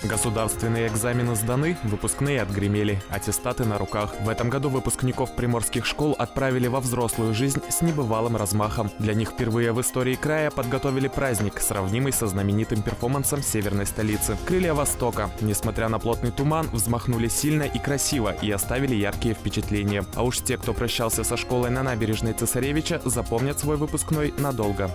Государственные экзамены сданы, выпускные отгремели, аттестаты на руках. В этом году выпускников приморских школ отправили во взрослую жизнь с небывалым размахом. Для них впервые в истории края подготовили праздник, сравнимый со знаменитым перформансом северной столицы. Крылья Востока, несмотря на плотный туман, взмахнули сильно и красиво и оставили яркие впечатления. А уж те, кто прощался со школой на набережной Цесаревича, запомнят свой выпускной надолго.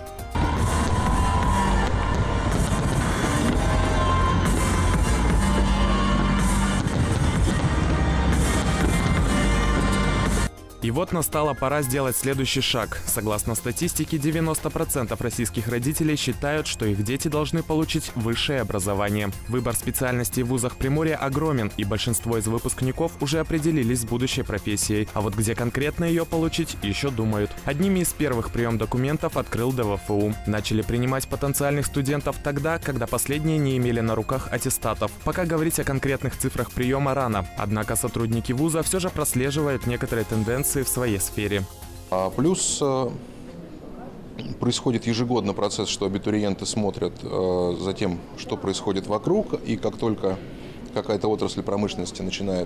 И вот настала пора сделать следующий шаг. Согласно статистике, 90% российских родителей считают, что их дети должны получить высшее образование. Выбор специальностей в вузах Приморья огромен, и большинство из выпускников уже определились с будущей профессией. А вот где конкретно ее получить, еще думают. Одними из первых прием документов открыл ДВФУ. Начали принимать потенциальных студентов тогда, когда последние не имели на руках аттестатов. Пока говорить о конкретных цифрах приема рано. Однако сотрудники вуза все же прослеживают некоторые тенденции в своей сфере. Плюс происходит ежегодно процесс, что абитуриенты смотрят за тем, что происходит вокруг, и как только какая-то отрасль промышленности начинает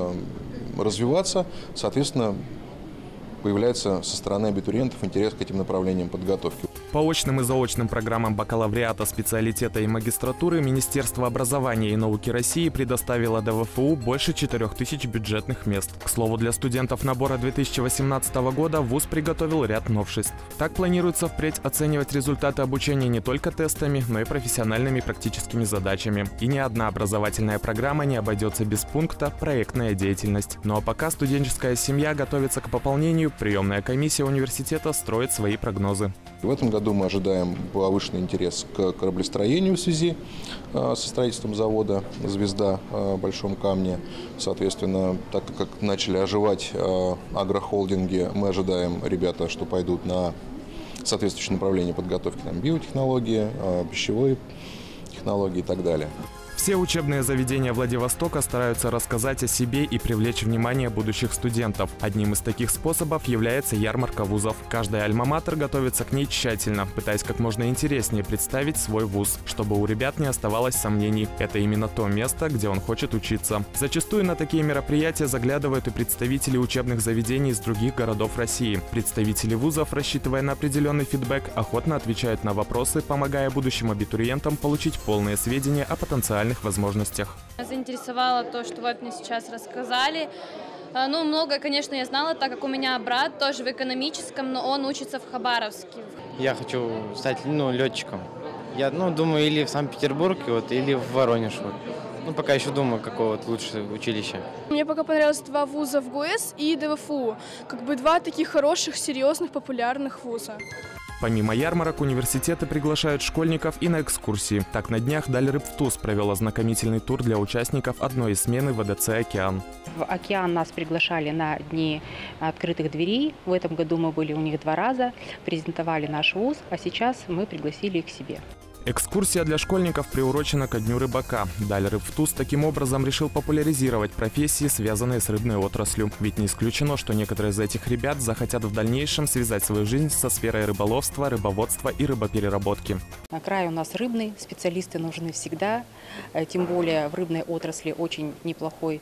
развиваться, соответственно, появляется со стороны абитуриентов интерес к этим направлениям подготовки. По очным и заочным программам бакалавриата, специалитета и магистратуры Министерство образования и науки России предоставило ДВФУ больше 4000 бюджетных мест. К слову, для студентов набора 2018 года вуз приготовил ряд новшеств. Так планируется впредь оценивать результаты обучения не только тестами, но и профессиональными практическими задачами. И ни одна образовательная программа не обойдется без пункта «проектная деятельность». Ну а пока студенческая семья готовится к пополнению, приемная комиссия университета строит свои прогнозы. В этом году мы ожидаем повышенный интерес к кораблестроению в связи со строительством завода «Звезда» в Большом Камне. Соответственно, так как начали оживать агрохолдинги, мы ожидаем ребята, что пойдут на соответствующее направление подготовки, там, биотехнологии, пищевой технологии и так далее. Все учебные заведения Владивостока стараются рассказать о себе и привлечь внимание будущих студентов. Одним из таких способов является ярмарка вузов. Каждый альма-матер готовится к ней тщательно, пытаясь как можно интереснее представить свой вуз, чтобы у ребят не оставалось сомнений. Это именно то место, где он хочет учиться. Зачастую на такие мероприятия заглядывают и представители учебных заведений из других городов России. Представители вузов, рассчитывая на определенный фидбэк, охотно отвечают на вопросы, помогая будущим абитуриентам получить полные сведения о потенциальных возможностях. Меня заинтересовало то, что вот мне сейчас рассказали. Ну, многое, конечно, я знала, так как у меня брат тоже в экономическом, но он учится в Хабаровске. Я хочу стать летчиком. Я думаю, или в Санкт-Петербург, или в Воронеж. Пока еще думаю, какое лучшее училище. Мне пока понравилось 2 вуза в ГУЭС и ДВФУ. Как бы 2 таких хороших, серьезных, популярных вуза. Помимо ярмарок, университеты приглашают школьников и на экскурсии. Так, на днях Дальрыбвтуз провел ознакомительный тур для участников одной из смены ВДЦ «Океан». В «Океан» нас приглашали на дни открытых дверей. В этом году мы были у них 2 раза, презентовали наш вуз, а сейчас мы пригласили их к себе. Экскурсия для школьников приурочена ко Дню рыбака. Дальрыбвтуз таким образом решил популяризировать профессии, связанные с рыбной отраслью. Ведь не исключено, что некоторые из этих ребят захотят в дальнейшем связать свою жизнь со сферой рыболовства, рыбоводства и рыбопереработки. На край у нас рыбный, специалисты нужны всегда, тем более в рыбной отрасли очень неплохие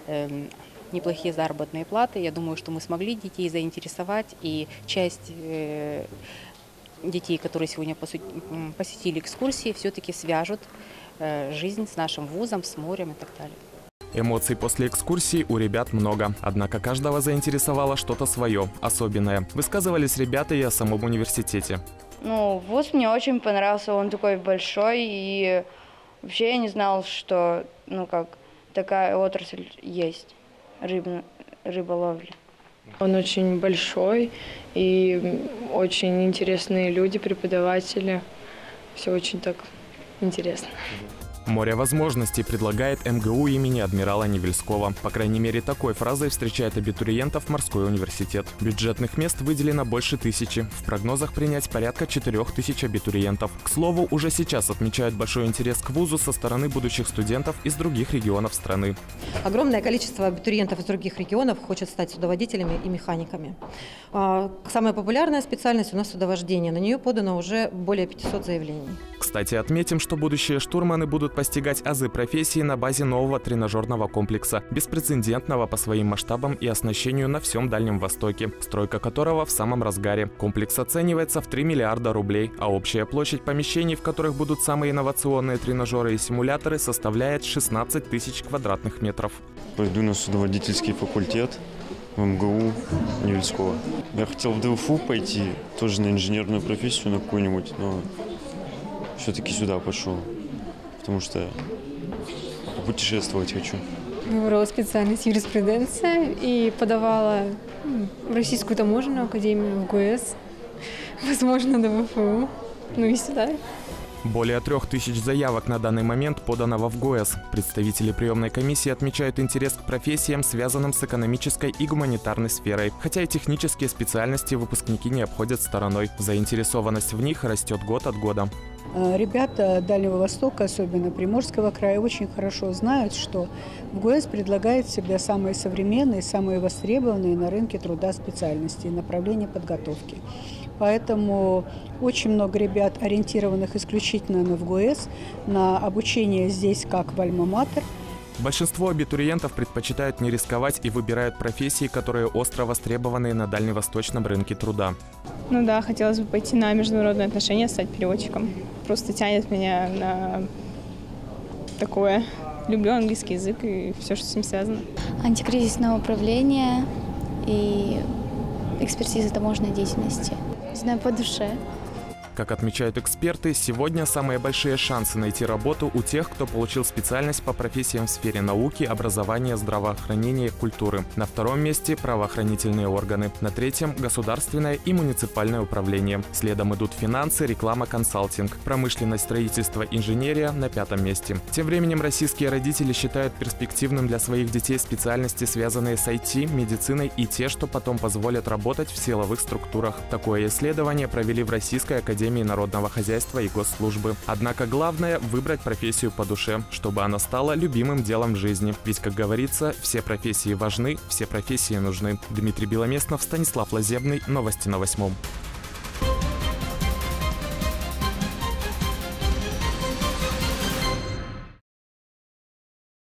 заработные платы. Я думаю, что мы смогли детей заинтересовать, и часть детей, которые сегодня посетили экскурсии, все-таки свяжут жизнь с нашим вузом, с морем и так далее. Эмоций после экскурсии у ребят много. Однако каждого заинтересовало что-то свое, особенное. Высказывались ребята и о самом университете. Вуз мне очень понравился, он такой большой, и вообще я не знал, что такая отрасль есть, рыболовля. Он очень большой, и очень интересные люди, преподаватели. Все очень так интересно. Море возможностей предлагает МГУ имени адмирала Невельского. По крайней мере, такой фразой встречает абитуриентов морской университет. Бюджетных мест выделено больше 1000. В прогнозах принять порядка 4000 абитуриентов. К слову, уже сейчас отмечают большой интерес к вузу со стороны будущих студентов из других регионов страны. Огромное количество абитуриентов из других регионов хочет стать судоводителями и механиками. Самая популярная специальность у нас судовождение. На нее подано уже более 500 заявлений. Кстати, отметим, что будущие штурманы будут будут постигать азы профессии на базе нового тренажерного комплекса, беспрецедентного по своим масштабам и оснащению на всем Дальнем Востоке, стройка которого в самом разгаре. Комплекс оценивается в 3 миллиарда рублей, а общая площадь помещений, в которых будут самые инновационные тренажеры и симуляторы, составляет 16 тысяч квадратных метров. Пойду на судоводительский факультет в МГУ Невельского. Я хотел в ДВФУ пойти, тоже на инженерную профессию, на какую-нибудь, но все-таки сюда пошел, потому что путешествовать хочу. Выбрала специальность юриспруденция и подавала в Российскую таможенную академию, в ГУЭС, возможно, ДВФУ, ну и сюда. Более 3000 заявок на данный момент подано в ГУЭС. Представители приемной комиссии отмечают интерес к профессиям, связанным с экономической и гуманитарной сферой. Хотя и технические специальности выпускники не обходят стороной. Заинтересованность в них растет год от года. Ребята Дальнего Востока, особенно Приморского края, очень хорошо знают, что в ГУЭС предлагает всегда самые современные, самые востребованные на рынке труда специальности и направления подготовки. Поэтому очень много ребят, ориентированных исключительно на ВГУЭС, на обучение здесь как в Альма-Матер. Большинство абитуриентов предпочитают не рисковать и выбирают профессии, которые остро востребованы на дальневосточном рынке труда. Ну да, хотелось бы пойти на международные отношения, стать переводчиком. Просто тянет меня на такое. Люблю английский язык и все, что с ним связано. Антикризисное управление и экспертиза таможенной деятельности. Не знаю, по душе. Как отмечают эксперты, сегодня самые большие шансы найти работу у тех, кто получил специальность по профессиям в сфере науки, образования, здравоохранения и культуры. На втором месте – правоохранительные органы. На третьем – государственное и муниципальное управление. Следом идут финансы, реклама, консалтинг. Промышленность, строительство, инженерия на 5-м месте. Тем временем российские родители считают перспективным для своих детей специальности, связанные с IT, медициной и те, что потом позволят работать в силовых структурах. Такое исследование провели в Российской академии народного хозяйства и госслужбы. Однако главное – выбрать профессию по душе, чтобы она стала любимым делом в жизни. Ведь, как говорится, все профессии важны, все профессии нужны. Дмитрий Беломестнов, Станислав Лазебный. Новости на 8.